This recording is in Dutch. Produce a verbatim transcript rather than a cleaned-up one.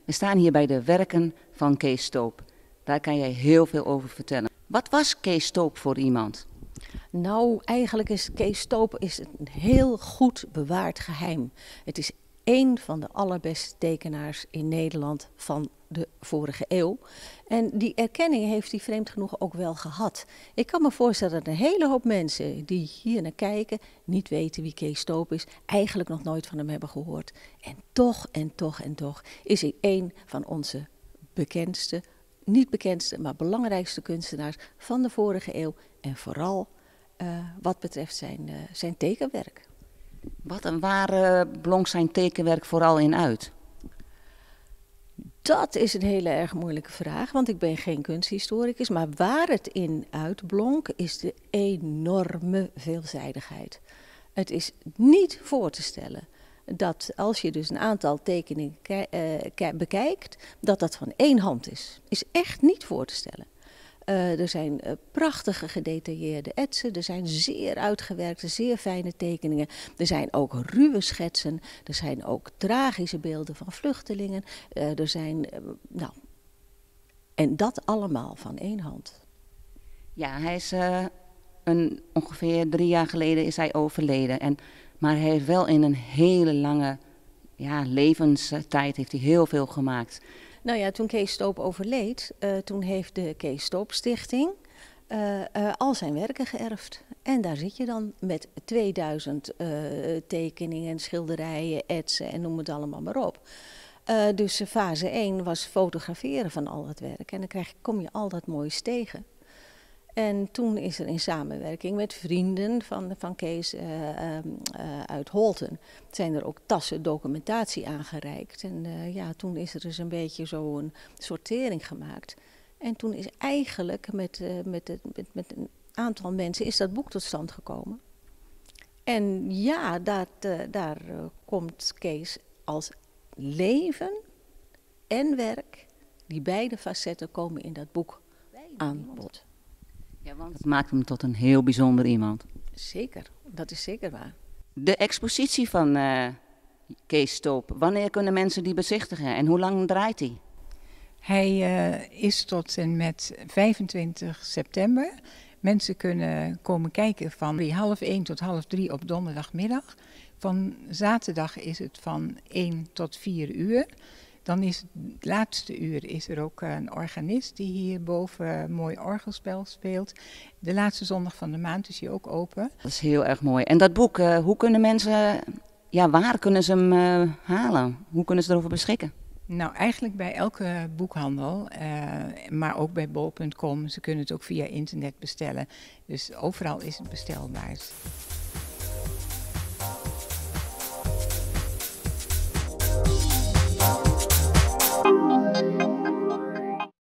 We staan hier bij de werken van Kees Stoop. Daar kan jij heel veel over vertellen. Wat was Kees Stoop voor iemand? Nou, eigenlijk is Kees Stoop is een heel goed bewaard geheim. Het is één van de allerbeste tekenaars in Nederland van de vorige eeuw. En die erkenning heeft hij vreemd genoeg ook wel gehad. Ik kan me voorstellen dat een hele hoop mensen die hier naar kijken niet weten wie Kees Stoop is, eigenlijk nog nooit van hem hebben gehoord. En toch en toch en toch is hij één van onze bekendste, niet bekendste, maar belangrijkste kunstenaars van de vorige eeuw. En vooral uh, wat betreft zijn, uh, zijn tekenwerk. Wat en waar uh, blonk zijn tekenwerk vooral in uit? Dat is een hele erg moeilijke vraag, want ik ben geen kunsthistoricus. Maar waar het in uitblonk is de enorme veelzijdigheid. Het is niet voor te stellen dat als je dus een aantal tekeningen uh, bekijkt, dat dat van één hand is. Is echt niet voor te stellen. Uh, er zijn uh, prachtige gedetailleerde etsen, er zijn zeer uitgewerkte, zeer fijne tekeningen. Er zijn ook ruwe schetsen, er zijn ook tragische beelden van vluchtelingen. Uh, er zijn, uh, nou, en dat allemaal van één hand. Ja, hij is uh, een, ongeveer drie jaar geleden is hij overleden. En, maar hij heeft wel in een hele lange ja, levenstijd heeft hij heel veel gemaakt. Nou ja, toen Kees Stoop overleed, uh, toen heeft de Kees Stoop Stichting uh, uh, al zijn werken geërfd. En daar zit je dan met tweeduizend uh, tekeningen, schilderijen, etsen en noem het allemaal maar op. Uh, dus fase één was fotograferen van al dat werk. En dan krijg je, kom je al dat moois tegen. En toen is er in samenwerking met vrienden van, van Kees uh, uh, uit Holten, zijn er ook tassen documentatie aangereikt. En uh, ja, toen is er dus een beetje zo een sortering gemaakt. En toen is eigenlijk met, uh, met, de, met, met een aantal mensen is dat boek tot stand gekomen. En ja, dat, uh, daar uh, komt Kees als leven en werk, die beide facetten komen in dat boek aan bod. Ja, want het maakt hem tot een heel bijzonder iemand. Zeker, dat is zeker waar. De expositie van uh, Kees Stoop, wanneer kunnen mensen die bezichtigen en hoe lang draait hij? Hij uh, is tot en met vijfentwintig september. Mensen kunnen komen kijken van half één tot half drie op donderdagmiddag. Van zaterdag is het van één tot vier uur. Dan is het laatste uur is er ook een organist die hierboven een mooi orgelspel speelt. De laatste zondag van de maand is hij ook open. Dat is heel erg mooi. En dat boek, uh, hoe kunnen mensen, ja, waar kunnen ze hem uh, halen? Hoe kunnen ze erover beschikken? Nou, eigenlijk bij elke boekhandel, uh, maar ook bij bol punt com. Ze kunnen het ook via internet bestellen. Dus overal is het bestelbaar.